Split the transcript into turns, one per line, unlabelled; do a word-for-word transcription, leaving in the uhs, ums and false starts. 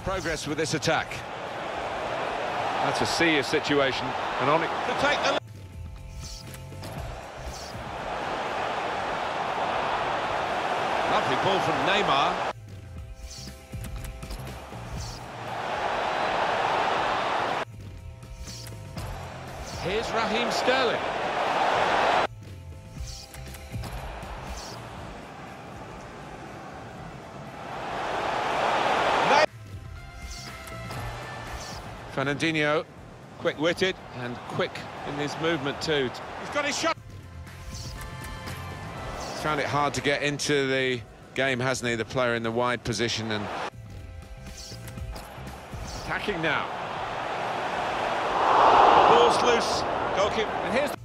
Progress with this attack.
That's a serious situation, and on it
To take the... Lovely ball from Neymar. Here's Raheem Sterling. Fernandinho, quick-witted and quick in his movement too. He's got his shot. He's found it hard to get into the game, hasn't he? The player in the wide position and
attacking now.
ball's loose. Goalkeeper. And here's.